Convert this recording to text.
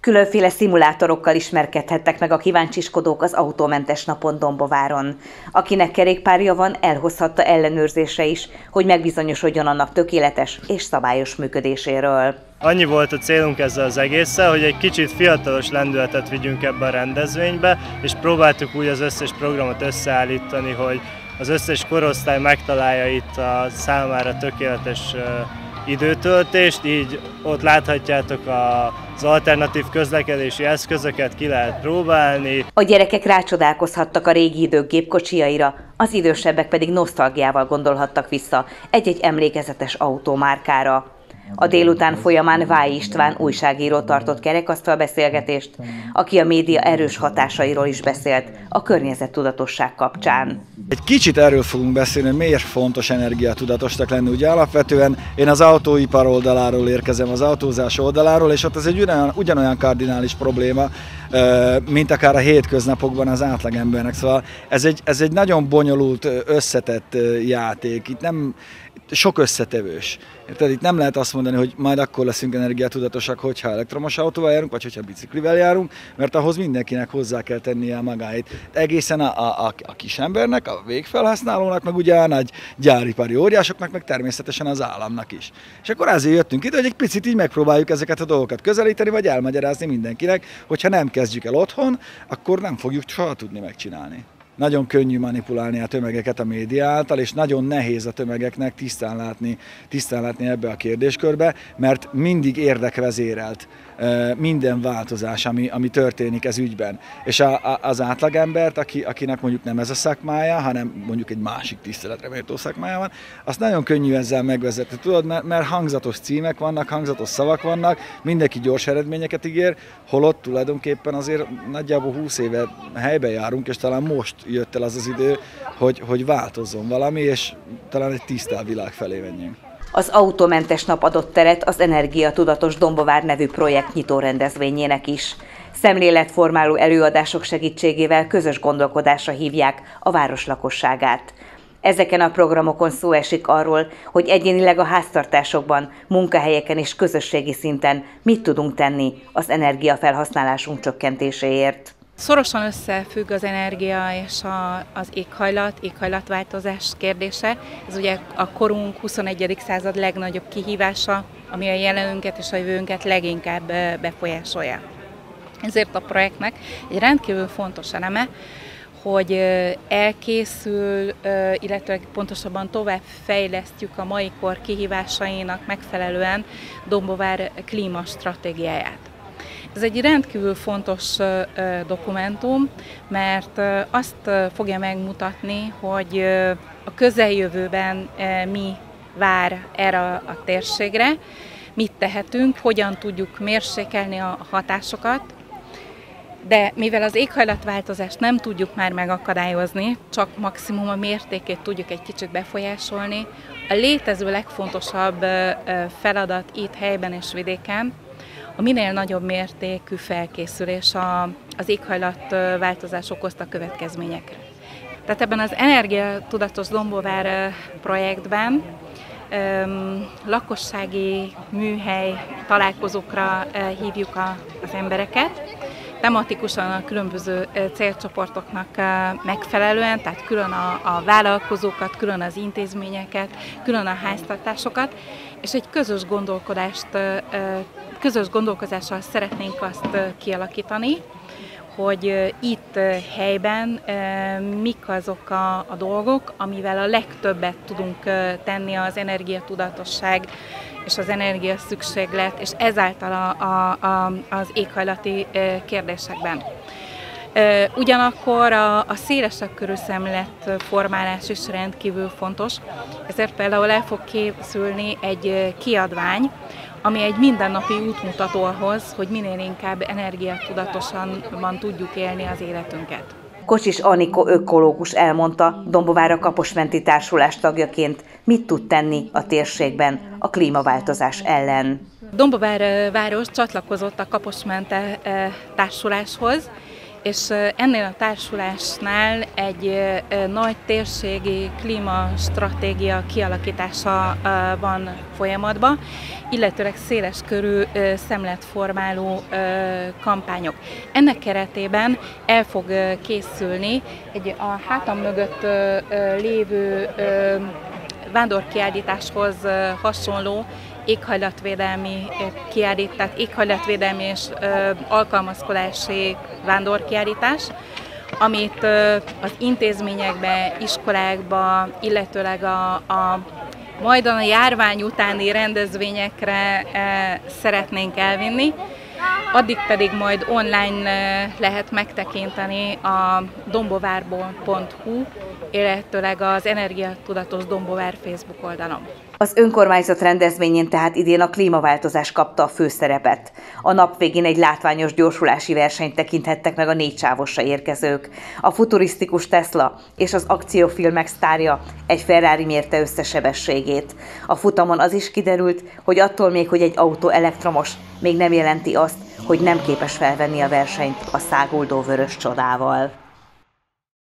Különféle szimulátorokkal ismerkedhettek meg a kíváncsiskodók az autómentes napon Dombováron. Akinek kerékpárja van, elhozhatta ellenőrzésre is, hogy megbizonyosodjon annak tökéletes és szabályos működéséről. Annyi volt a célunk ezzel az egésszel, hogy egy kicsit fiatalos lendületet vigyünk ebbe a rendezvénybe, és próbáltuk úgy az összes programot összeállítani, hogy az összes korosztály megtalálja itt a számára tökéletes időtöltést, így ott láthatjátok az alternatív közlekedési eszközöket, ki lehet próbálni. A gyerekek rácsodálkozhattak a régi idők gépkocsijaira, az idősebbek pedig nosztalgiával gondolhattak vissza egy-egy emlékezetes autómárkára. A délután folyamán Váj István újságíró tartott kerekasztalbeszélgetést, aki a média erős hatásairól is beszélt a környezettudatosság kapcsán. Egy kicsit erről fogunk beszélni, hogy miért fontos energiatudatosnak lenni. Ugye alapvetően én az autóipar oldaláról érkezem, az autózás oldaláról, és ott ez egy ugyanolyan kardinális probléma, mint akár a hétköznapokban az átlagembernek. Szóval ez egy nagyon bonyolult, összetett játék. Itt nem sok összetevős. Érted? Itt nem lehet azt mondani, hogy majd akkor leszünk energiatudatosak, hogyha elektromos autóval járunk, vagy hogyha biciklivel járunk, mert ahhoz mindenkinek hozzá kell tennie a magáit. Egészen a kisembernek, a végfelhasználónak, meg ugye a nagy gyáripari óriásoknak, meg természetesen az államnak is. És akkor azért jöttünk ide, hogy egy picit így megpróbáljuk ezeket a dolgokat közelíteni, vagy elmagyarázni mindenkinek, hogyha nem kezdjük el otthon, akkor nem fogjuk soha tudni megcsinálni. Nagyon könnyű manipulálni a tömegeket a média által, és nagyon nehéz a tömegeknek tisztán látni ebbe a kérdéskörbe, mert mindig érdekvezérelt minden változás, ami történik ez ügyben. És az átlagembert, akinek mondjuk nem ez a szakmája, hanem mondjuk egy másik tiszteletre méltó szakmája van, azt nagyon könnyű ezzel megvezetni, tudod, mert hangzatos címek vannak, hangzatos szavak vannak, mindenki gyors eredményeket ígér, holott tulajdonképpen azért nagyjából 20 éve helyben járunk, és talán most jött el az idő, hogy változzon valami, és talán egy tisztább világ felé menjünk. Az autómentes nap adott teret az Energiatudatos Dombovár nevű projekt nyitó rendezvényének is. Szemléletformáló előadások segítségével közös gondolkodásra hívják a város lakosságát. Ezeken a programokon szó esik arról, hogy egyénileg a háztartásokban, munkahelyeken és közösségi szinten mit tudunk tenni az energiafelhasználásunk csökkentéséért. Szorosan összefügg az energia és az éghajlatváltozás kérdése. Ez ugye a korunk 21. század legnagyobb kihívása, ami a jelenünket és a jövőnket leginkább befolyásolja. Ezért a projektnek egy rendkívül fontos eleme, hogy elkészül, illetve pontosabban tovább fejlesztjük a mai kor kihívásainak megfelelően Dombovár klímastratégiáját. Ez egy rendkívül fontos dokumentum, mert azt fogja megmutatni, hogy a közeljövőben mi vár erre a térségre, mit tehetünk, hogyan tudjuk mérsékelni a hatásokat, de mivel az éghajlatváltozást nem tudjuk már megakadályozni, csak maximum a mértékét tudjuk egy kicsit befolyásolni, a létező legfontosabb feladat itt helyben és vidéken a minél nagyobb mértékű felkészülés az éghajlatváltozás okozta következményekre. Tehát ebben az Energiatudatos Dombovár projektben lakossági műhely találkozókra hívjuk az embereket, tematikusan a különböző célcsoportoknak megfelelően, tehát külön a vállalkozókat, külön az intézményeket, külön a háztartásokat, és egy közös gondolkozással szeretnénk azt kialakítani, hogy itt helyben mik azok a dolgok, amivel a legtöbbet tudunk tenni az energiatudatosság és az energiaszükséglet, és ezáltal az éghajlati kérdésekben. Ugyanakkor a szélesebb körű szemléletformálás is rendkívül fontos, ezért például el fog készülni egy kiadvány, ami egy mindennapi útmutató ahhoz, hogy minél inkább energiatudatosan tudjuk élni az életünket. Kocsis Anikó ökológus elmondta, Dombovár a Kaposmenti Társulás tagjaként mit tud tenni a térségben a klímaváltozás ellen. Dombovár város csatlakozott a Kaposment Társuláshoz, és ennél a társulásnál egy nagy térségi klímastratégia kialakítása van folyamatban, illetőleg széleskörű szemletformáló kampányok. Ennek keretében el fog készülni egy a hátam mögött lévő vándorkiállításhoz hasonló éghajlatvédelmi kiállítás, éghajlatvédelmi és alkalmazkodási vándorkiállítás, amit az intézményekbe, iskolákba, illetőleg majd a járvány utáni rendezvényekre szeretnénk elvinni. Addig pedig majd online lehet megtekinteni a dombovárból.hu, illetőleg az Energiatudatos Dombovár Facebook oldalon. Az önkormányzat rendezvényén tehát idén a klímaváltozás kapta a főszerepet. A nap végén egy látványos gyorsulási versenyt tekinthettek meg a 4 sávosra érkezők. A futurisztikus Tesla és az akciófilmek sztárja, egy Ferrari mérte összesebességét. A futamon az is kiderült, hogy attól még, hogy egy autó elektromos, még nem jelenti azt, hogy nem képes felvenni a versenyt a száguldó vörös csodával.